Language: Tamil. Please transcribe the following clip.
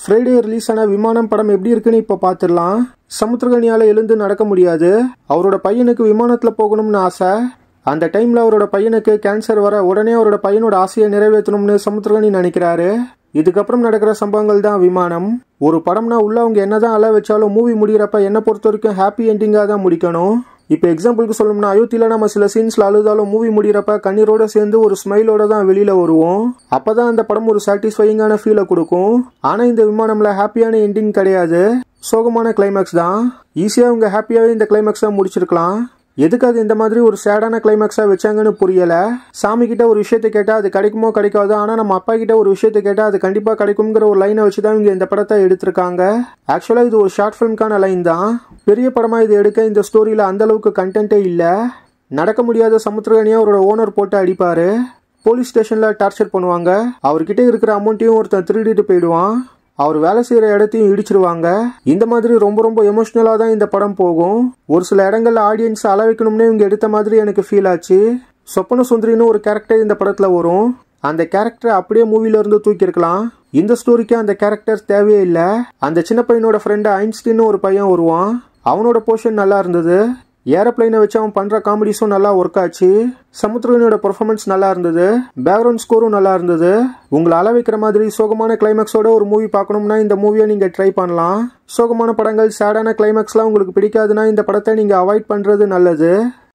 ஃப்ரைடே ரிலீஸ் ஆன விமானம் படம் எப்படி இருக்குன்னு இப்போ பார்த்துடலாம். சமுத்திரகனியால் எழுந்து நடக்க முடியாது. அவரோட பையனுக்கு விமானத்தில் போகணும்னு ஆசை. அந்த டைமில் அவரோட பையனுக்கு கேன்சர் வர உடனே அவரோட பையனோட ஆசையை நிறைவேற்றணும்னு சமுத்திரகனி நினைக்கிறாரு. இதுக்கப்புறம் நடக்கிற சம்பவங்கள் தான் விமானம். ஒரு படம்னா உள்ள அவங்க என்னதான் அழ வச்சாலும் மூவி முடிகிறப்ப என்னை பொறுத்த வரைக்கும் ஹாப்பி என்டிங்காக தான் முடிக்கணும். இப்போ எக்ஸாம்பிளுக்கு சொல்லணும்னா அயோத்தியில் நம்ம சில சீன்ஸ்ல அழுதாலும் மூவி முடிகிறப்ப கண்ணீரோட சேர்ந்து ஒரு ஸ்மைலோட தான் வெளியில வருவோம். அப்பதான் அந்த படம் ஒரு சாட்டிஸ்ஃபையிங்கான ஃபீலை கொடுக்கும். ஆனா இந்த விமானம்ல ஹாப்பியான எண்டிங் கிடையாது, சோகமான கிளைமேக்ஸ் தான். ஈஸியா அவங்க ஹாப்பியாவே இந்த கிளைமேக்ஸை முடிச்சிருக்கலாம். எதுக்காக இந்த மாதிரி ஒரு சேடான கிளைமேக்ஸா வச்சாங்கன்னு புரியல. சாமி கிட்ட ஒரு விஷயத்தை கேட்டா அது கிடைக்குமோ கிடைக்காதோ, ஆனா நம்ம அப்பா கிட்ட ஒரு விஷயத்தை கேட்டா அது கண்டிப்பா கிடைக்கும்ங்கிற ஒரு லைனை வச்சுதான் இவங்க இந்த படத்தை எடுத்திருக்காங்க. ஆக்சுவலா இது ஒரு ஷார்ட் ஃபிலிம்கான லைன் தான். பெரிய படமா இது எடுக்க இந்த ஸ்டோரியில அந்த அளவுக்கு கண்டென்ட்டே இல்ல. நடக்க முடியாத சமுத்திரகனியா அவரோட ஓனர் போட்டு அடிப்பாரு. போலீஸ் ஸ்டேஷன்ல டார்ச்சர் பண்ணுவாங்க. அவர்கிட்ட இருக்கிற அமௌண்ட்டையும் ஒருத்தன் திருடிட்டு போயிடுவான். அவர் வேலை செய்யற இடத்தையும் இடிச்சிருவாங்க. இந்த மாதிரி ரொம்ப ரொம்ப எமோஷனலா தான் இந்த படம் போகும். ஒரு சில இடங்கள்ல ஆடியன்ஸ் அள வைக்கணும்னு இவங்க எடுத்த மாதிரி எனக்கு ஃபீல் ஆச்சு. சொப்பன சுந்தரின்னு ஒரு கேரக்டர் இந்த படத்துல வரும். அந்த கேரக்டரை அப்படியே மூவில இருந்து தூக்கிருக்கலாம். இந்த ஸ்டோரிக்கு அந்த கேரக்டர் தேவையே இல்லை. அந்த சின்ன பையனோட ஃப்ரெண்ட் ஐன்ஸ்டீன் ஒரு பையன் வருவான். அவனோட போர்ஷன் நல்லா இருந்தது. ஏரோப்ளைனை வச்சு அவன் பண்ற காமெடிஸும் நல்லா ஒர்க் ஆச்சு. சமுத்திரகனியோட பெர்ஃபார்மன்ஸ் நல்லா இருந்தது. பேக்ரவுண்ட் ஸ்கோரும் நல்லா இருந்தது. உங்களை அள வைக்கிற மாதிரி சோகமான கிளைமேக்ஸோட ஒரு மூவி பார்க்கணும்னா இந்த மூவியை நீங்க ட்ரை பண்ணலாம். சோகமான படங்கள், சேடான கிளைமேக்ஸ்லாம் உங்களுக்கு பிடிக்காதுன்னா இந்த படத்தை நீங்க அவாய்ட் பண்றது நல்லது.